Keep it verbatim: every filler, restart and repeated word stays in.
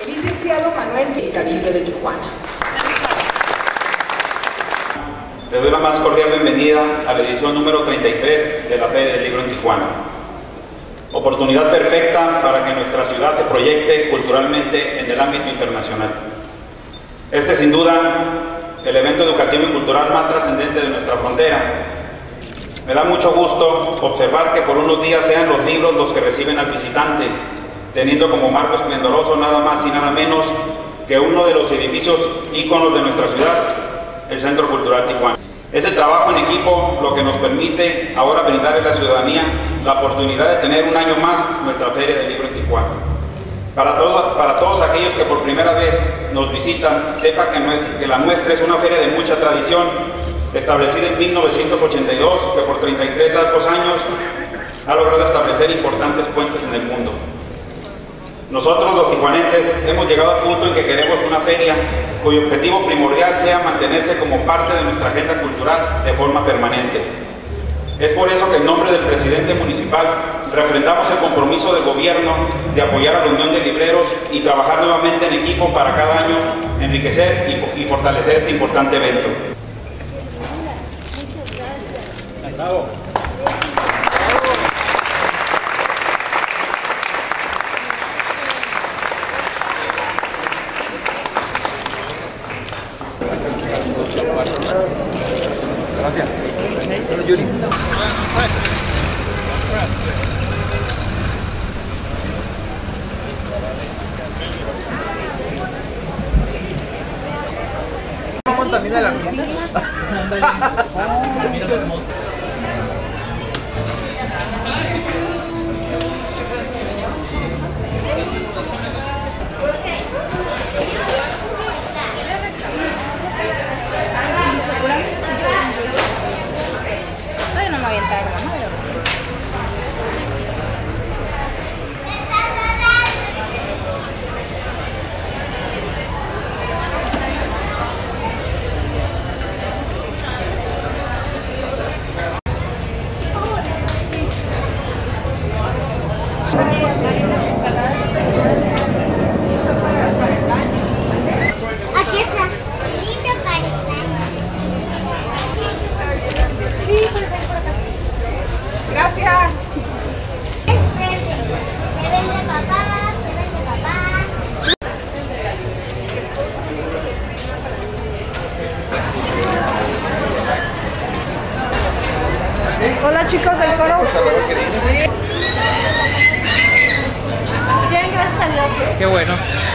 el licenciado Manuel del Cabildo de Tijuana. Le doy la más cordial bienvenida a la edición número treinta y tres de la Feria del Libro en Tijuana. Oportunidad perfecta para que nuestra ciudad se proyecte culturalmente en el ámbito internacional. Este es sin duda el evento educativo y cultural más trascendente de nuestra frontera. Me da mucho gusto observar que por unos días sean los libros los que reciben al visitante, teniendo como marco esplendoroso nada más y nada menos que uno de los edificios íconos de nuestra ciudad, el Centro Cultural Tijuana. Es el trabajo en equipo lo que nos permite ahora brindarle a la ciudadanía la oportunidad de tener un año más nuestra Feria del Libro en Tijuana. Para todos, para todos aquellos que por primera vez nos visitan, sepa que, no es, que la nuestra es una feria de mucha tradición, establecida en mil novecientos ochenta y dos, que por treinta y tres largos años ha logrado establecer importantes puentes en el mundo. Nosotros los tijuanenses hemos llegado al punto en que queremos una feria cuyo objetivo primordial sea mantenerse como parte de nuestra agenda cultural de forma permanente. Es por eso que en nombre del presidente municipal refrendamos el compromiso del gobierno de apoyar a la Unión de Libreros y trabajar nuevamente en equipo para cada año enriquecer y, fo y fortalecer este importante evento. Bravo. Gracias. Yuri. ¿Cómo contamina la ruta? Aquí está, el libro para el Gracias. Es verde, se vende papá, se vende papá. Hola chicos del coro. Bien, gracias a Dios. Qué bueno.